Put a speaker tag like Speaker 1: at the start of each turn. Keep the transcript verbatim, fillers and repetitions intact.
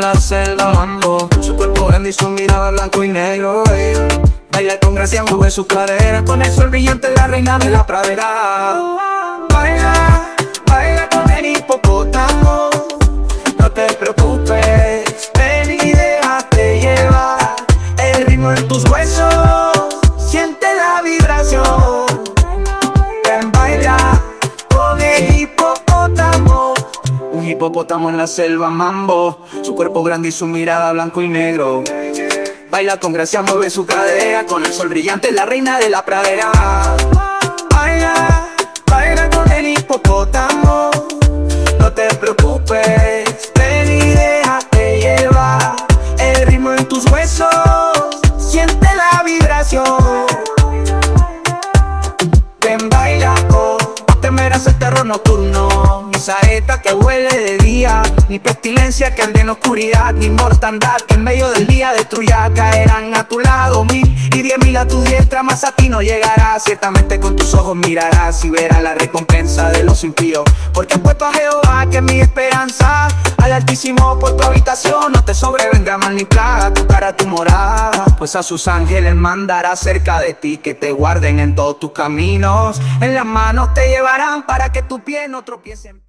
Speaker 1: la selva mambo. Su cuerpo grande y su mirada blanco y negro. Ella baila con gracia, mueve su cadera, con el sol brillante, la reina de la pradera. Baila, baila con el hipopótamo. No te preocupes, ven y déjate llevar. El ritmo en tus huesos, siente la vibración. Ven, baila con el hipopótamo. Un hipopótamo en la selva mambo. Su cuerpo grande y su mirada blanco y negro. Baila con gracia, mueve su cadera, con el sol brillante, la reina de la pradera. Baila, baila con el hipopótamo. No te preocupes, ven y déjate llevar. El ritmo en tus huesos, siente la vibración. Ven, baila, oh, no temerás el terror nocturno, ni saeta que huele de día, ni pestilencia que ande en oscuridad, ni mortandad que en medio del día destruya. Caerán a tu lado mil y diez mil a tu diestra, más a ti no llegará. Ciertamente con tus ojos mirarás y verás la recompensa de los impíos, porque he puesto a Jehová, que es mi esperanza, al Altísimo por tu habitación. No te sobrevenga mal ni plaga tocará tu morada, pues a sus ángeles mandará cerca de ti, que te guarden en todos tus caminos. En las manos te llevarán para que tu pie no tropiece en